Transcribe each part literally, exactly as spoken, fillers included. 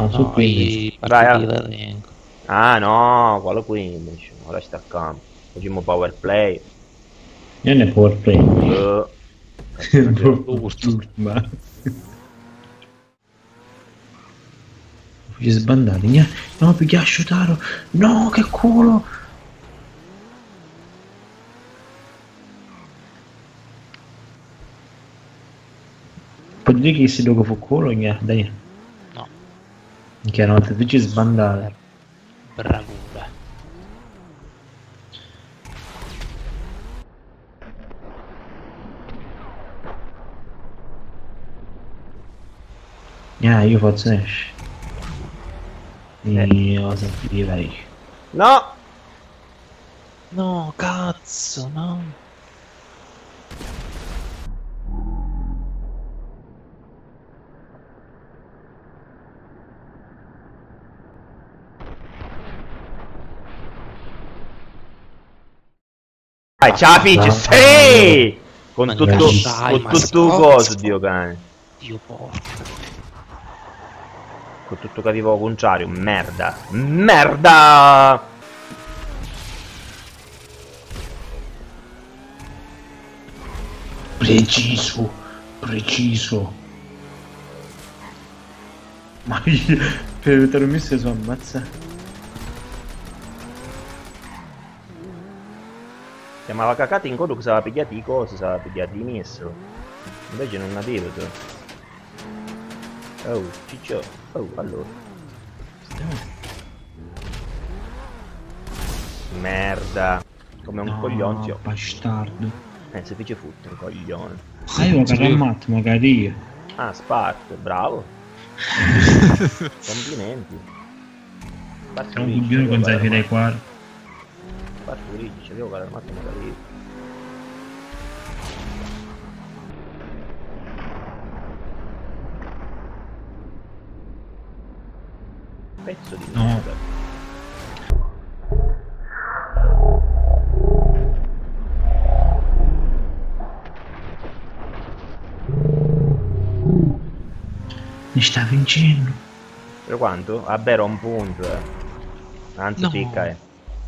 No, su quindici. Vai, ah no, quello quindici. Ora staccamo. Facciamo power play. Io ne power play. Uh, ma voglio sbandare. Niente. No, pigliascio Taro. No, che culo. Puoi dire che si dopo fu culo? Niente, dai. No. Che no, te dici sbandare. Bravura. Yeah, io faccio esce. Io sentirei. No! No, cazzo, no. Dai, ce la fece, sì! Con tutto, con tutto coso, Dio cane. Dio porco. Con tutto cattivo contrario, merda. Merda! Preciso, preciso. Ma io, per te lo messo su ammazza. Chiamava cacata in codo che si aveva pigliati i cosi, si aveva pigliati i messo. Invece non avevo tu. Oh, ciccio. Oh, allora. Merda. Come un no, coglione, zio. Bastardo. Eh, si fece fottere un coglione. Ah, io per ammatto, magari io. Ah, Spark, bravo. Complimenti. Spark non dubbio con sei dai quarti. Spark Luigi, ce l'avevo per armato magari io. Pezzo di no. merda. Mi sta vincendo. Per quanto? Vabbè, era un punto, eh. Anzi, no. Picca, eh.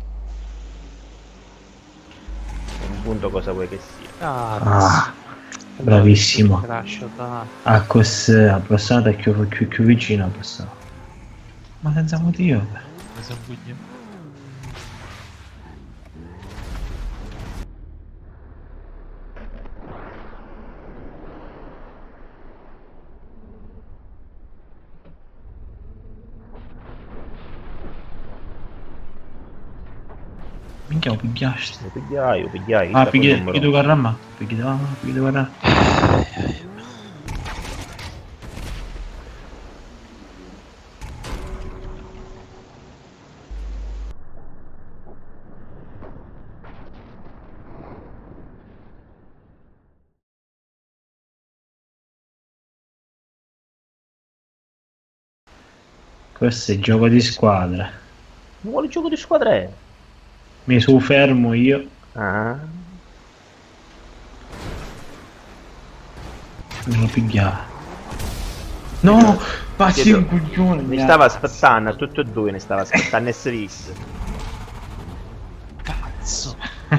Un punto cosa vuoi che sia. Ah, ah bravissimo. A questa passata è più, più, più vicino a passata. Ma senza motivo. Minchia, lo pigliaste. Lo pigliai, lo pigliai. Ah, pigliai, pigliai tu carramma. Pigliai, ah, pigliai guarda. Questo è il gioco di squadra. Ma quale gioco di squadra è? Mi su fermo io. Ah. Me lo pigliava. No! Passi un coglione! Mi stava aspettando, a tutti e due ne stava aspettando e si visse. Cazzo!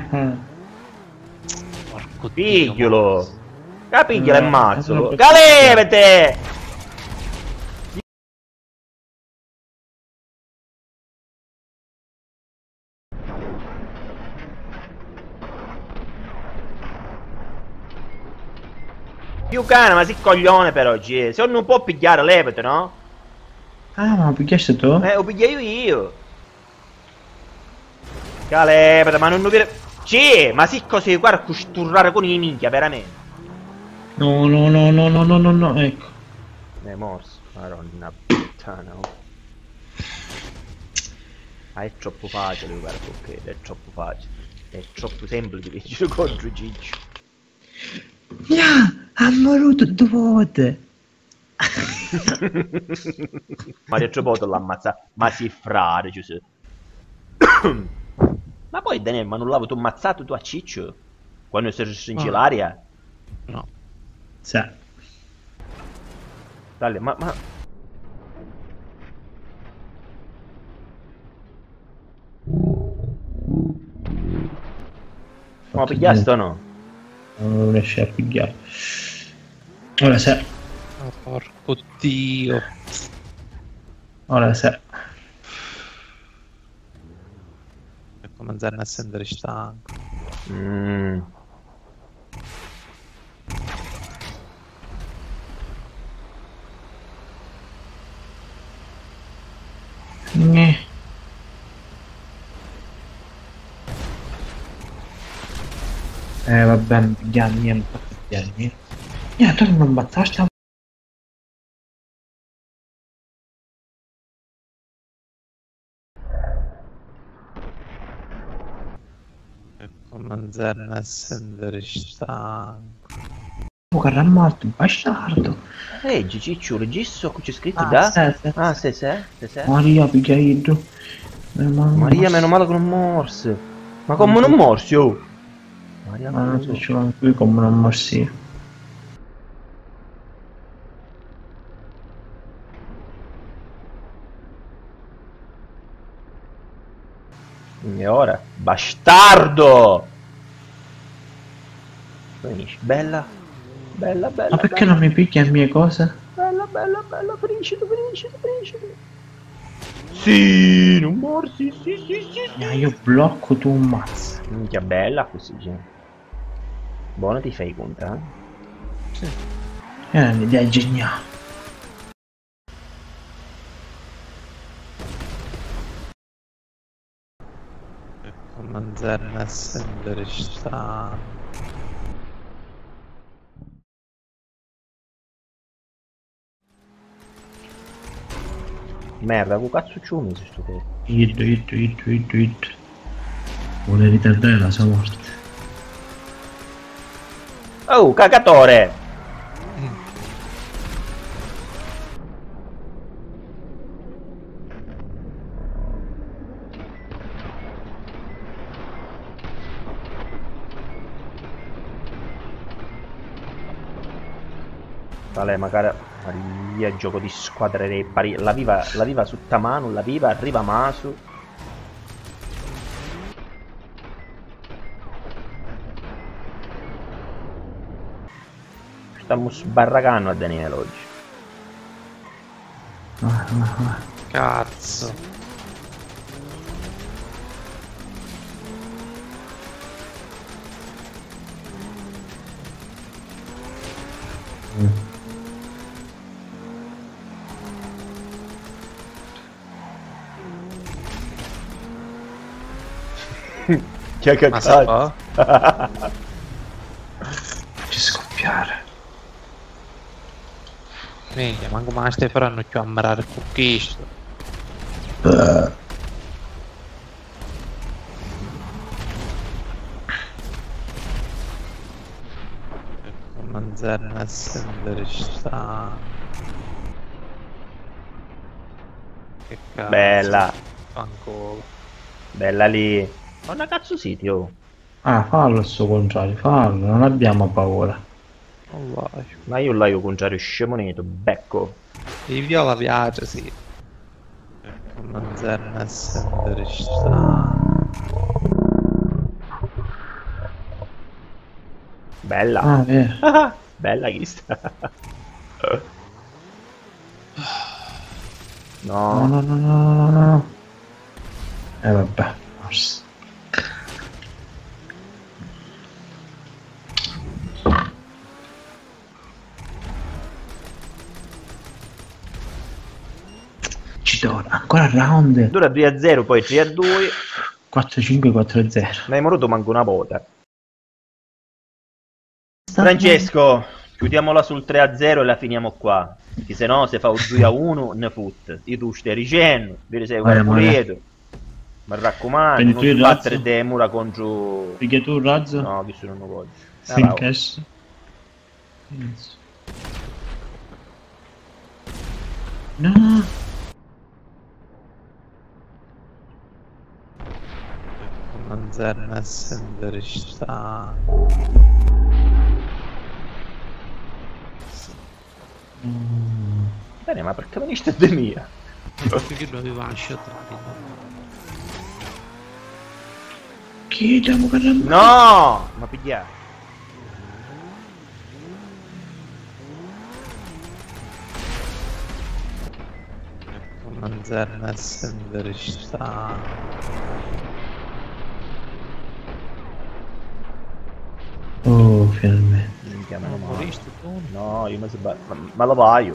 Porco pigliolo! Capiglialo e mazzo! Calevete! Più cane, ma si coglione per oggi, eh. Se non può pigliare, levate, no? Ah, ma lo pigliaste tu? Eh, lo pigliaio io. Calevate, ma non lo dire. Sì, ma si così, guarda, costurrare con i minchia, veramente. No, no, no, no, no, no, no, no, ecco. Ne è morso, madonna puttana. Oh. Ah, è troppo facile, guarda, ok, è troppo facile. È troppo semplice vincere contro Ciccio. Yeah, ha morito due volte. Mario Ciopoto l'ha ammazzato, ma si frare, Giuseppe. Ma poi Daniel, ma non l'avevo ammazzato tu a Ciccio? Quando sei restringi oh. l'aria? No. Sì. Dale, ma, ma... Ma pigliaste o no? Non riesci a pigliare. Ora se. Oh, porco dio. Ora se. È come andare a essere stanco. Mm. Ne. Eh vabbè, mi pigliano niente, pigliarmi. Niente, tu non battaste. È come andare a essere stanco. Oh, che è morto, bastardo. Ehi, Ciciccio, registro, qui c'è scritto Ah, da... se, se. Ah, se, se, se, se. Maria, pigliato. Eh, ma Maria, meno male che non morse. Ma come non morsi, oh? Maria, ma non so, ce l'ho qui come non morsi. E ora? Bastardo! Finisci. Bella. Bella, bella. Ma perché bella. non mi picchia le mie cose? Bella, bella, bella. Finiscilo, finiscilo, finiscilo. Sì, non morsi, sì, sì, sì. Ah, io blocco tu un mazzo. Minchia, bella così, gente. Buono, ti fai conto, eh? Sì. È un'idea geniale. È come andare a essere stanco. Merda, che cazzo ci ho messo sto te? Iddo, iddo, iddo, iddo, iddo. Vuole ritardare la sua morte. Oh, cagatore! Vale, magari... Maria, gioco di squadre dei pari... La viva, la viva su Tamano, la viva, arriva Masu. Stiamo sbarracando a Daniele oggi. Ah, ah, ah. Cazzo. Mm. Che cazzo? Ci scoppiare. Minchia, manco mai stai faranno più ammarare con questo. Uh. Come andare a essere stanco. Che cazzo. Bella. Ancora. Bella lì. Ma una cazzo siti, oh. Ah, fallo il suo contrario, fallo, non abbiamo paura. Non vai. Ma io là io contrario scemoneto, becco. Il viola piace, sì. Come andare a essere stanco. Bella. Ah, vero. Bella chi sta. No, No. no, no, no, no, no. Eh vabbè, forse. Ancora round. Dura due a zero, poi tre a due. quattro cinque quattro zero. Ne hai morto manco una volta. Francesco, chiudiamola sul tre a zero e la finiamo qua. Che se no se fa un due a uno ne fut. Io tu stai dicendo, vedi sei un pulito. Mi raccomando, non sbattere le mura contro... Perché tu un razzo? No, che non lo voglio. Sin cash. No. Mangiare a essere stanco. Mm. Bene, ma perché veniste da mia? Perché lo aveva lasciato. Chiediamo per la... No! Ma pigliare. Manzare la sendere sta. Oh, finalmente. Minchia, meno Non male. moriste tu? No, io mi sbaglio. Ma, ma lo paio.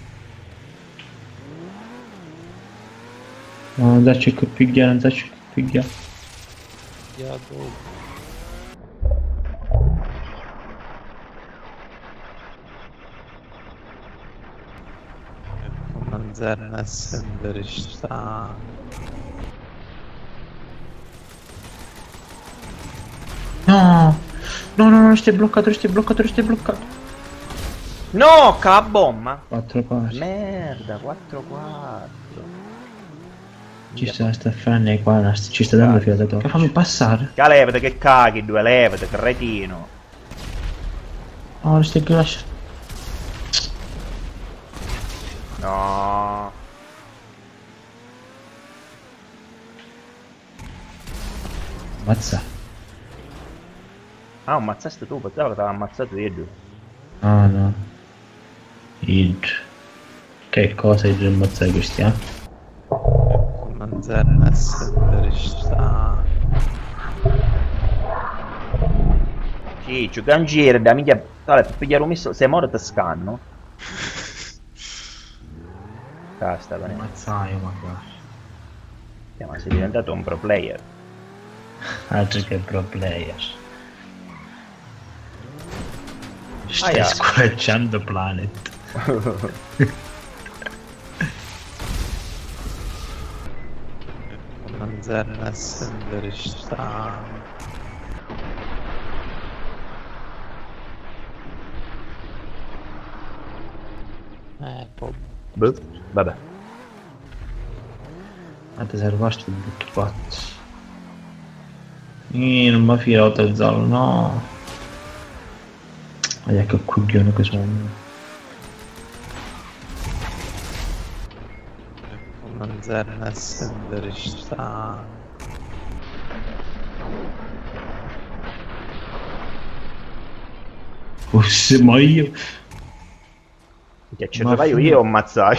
No, andarci a pigliare, andarci a pigliare. Ya dopo. Manzare la sendere sta. No! No, no, no, stai bloccato, stai bloccato, stai bloccato. No, ca bomba. quattro quasi. Merda, quattro quattro. Ci sta Stefani qua, ci sta dando fila da tocco. Fammi passare. Che levate, che caghi, due levate, cretino. Oh, stai lascia. No. Mazza. Ah, ammazzaste tu, pensavo che t'avevo ammazzato io due. Ah no. Id. Che cosa hai già ammazzato questi, eh? Manzare la sendere sta. Sì, giocangiere da minchia. Allora, per pigliare un misto, se muore ti scanno. Basta, va. Ammazzai, ma qua. Eh, ma sei diventato un pro player. Altro che pro player. Stai Aia. squarciando Planet. Manzare la sendere sta. Eh, boh. Boh, vabbè. Ma ti servaste il brutto pazzo. Ih, non mi fila otto zero, no. Guarda che coglione che sono. Manzare la sendere sta. Forse ma io. Che cercaio io o ammazzai?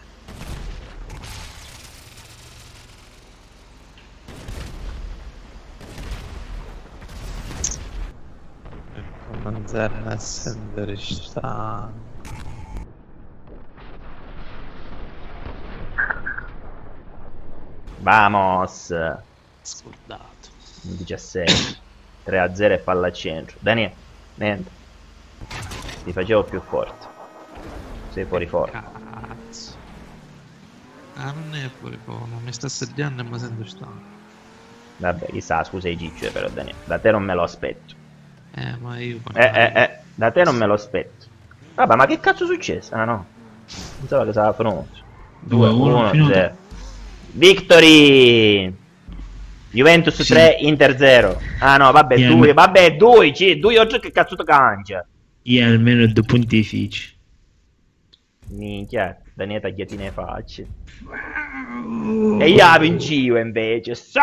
Manzare la sendere sta. Vamos! Scordato. diciassette. tre a zero e palla al centro. Daniele, niente. Ti facevo più forte. Sei fuori forte. Cazzo. Ah, non è fuori forma, mi sta assediando e mi sento stanco. Vabbè, chissà, scusa i gicce però Daniele. Da te non me lo aspetto. Eh, ma io... Eh, eh, eh. Da te non me lo aspetto. Vabbè, ma che cazzo è successo? Ah no. Pensavo che stava pronto. due uno zero. Victory! Juventus Sì. tre, Inter zero. Ah no, vabbè, Yeah, due, ma- vabbè, due, sì, due oggi che cazzo ti cangia. Io almeno due pontifici. Minchia, Daniele tagliati nei facce. E io la vincivo invece. Sì!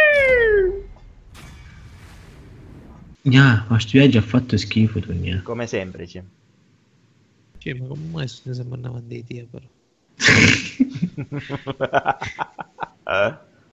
Gna, ma sto viaggio ha fatto schifo tu, gna. Come sempre, sì. Cioè, ma come mai mi sembra una dei tia, però.